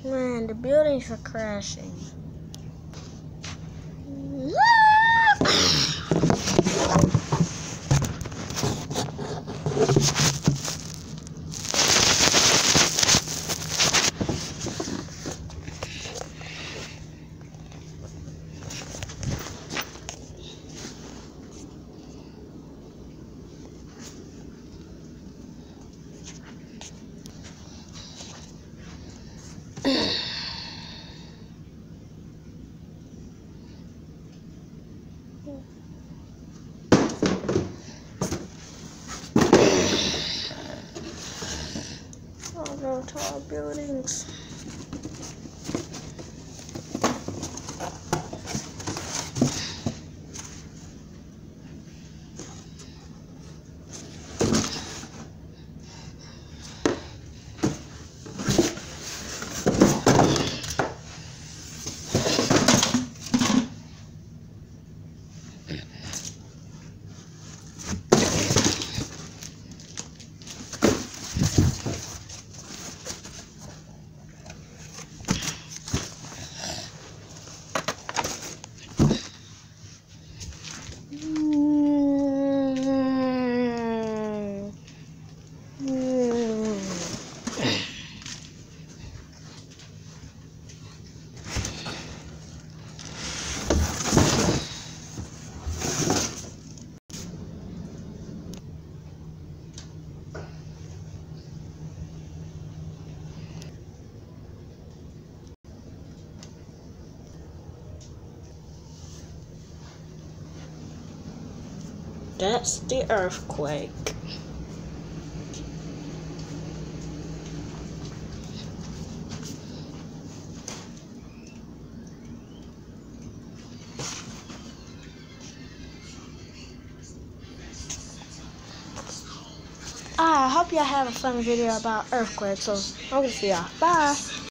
Man, the buildings are crashing. Oh no, tall buildings. That's the earthquake. I hope y'all have a fun video about earthquakes, so I'm gonna see y'all. Bye.